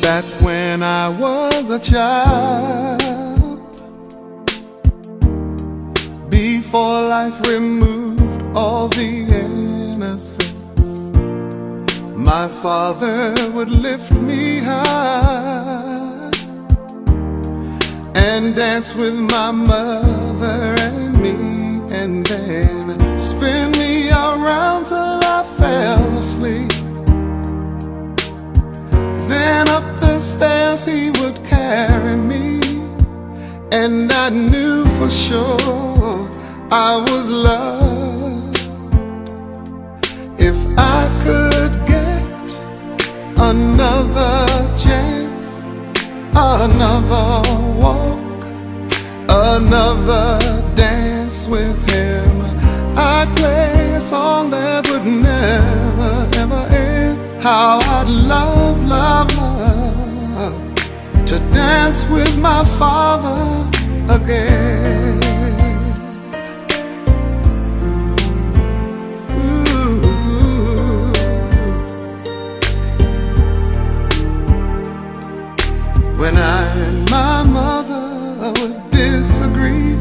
Back when I was a child, before life removed all the innocence, my father would lift me high and dance with my mother and me, and then spin me around till I fell asleep. Then up the stairs he would carry me, and I knew for sure I was loved. If I could get another chance, another walk, another dance with him, I'd play a song that would never ever end. How I'd love, love, love to dance with my father again. Ooh. When I and my mother would disagree,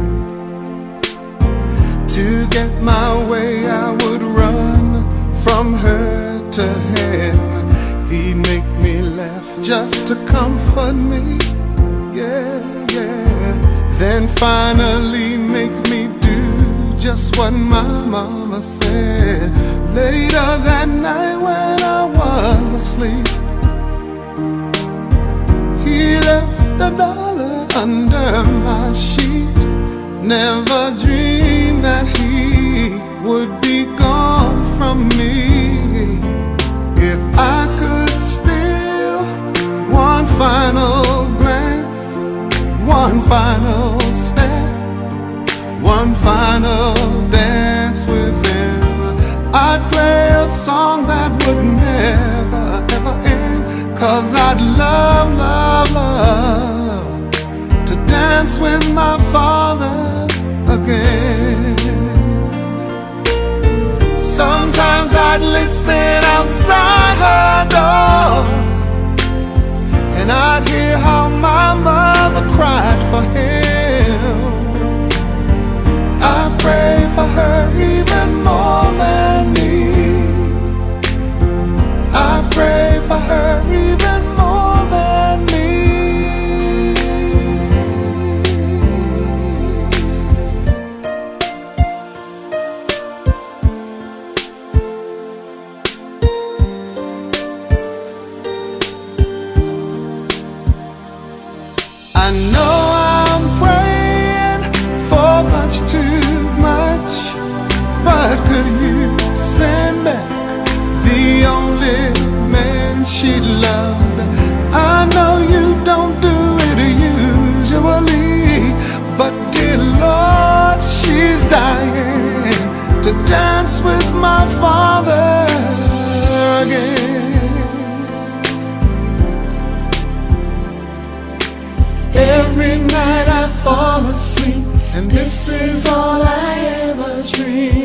to get my way I would run from her to him. He'd make me laugh just to comfort me, yeah, yeah. Then finally make me do just what my mama said. Later that night when I was asleep, he left $1 under my sheet. Never dreamed that he would be gone from me. If I could steal one final glance, one final step, one final dance with him, I'd play a song that would never ever end. 'Cause I'd love, love, love to dance with my father again. Sometimes I'd listen outside her door, and I'd hear how my mother cried for him. I pray for her even more than me. I pray for her even more than me. I know I'm praying for much too much, but could you send back the only man she loved? I know you don't do it usually, but dear Lord, she's dying to dance with my father again. Every night I fall asleep, and this is all I ever dream.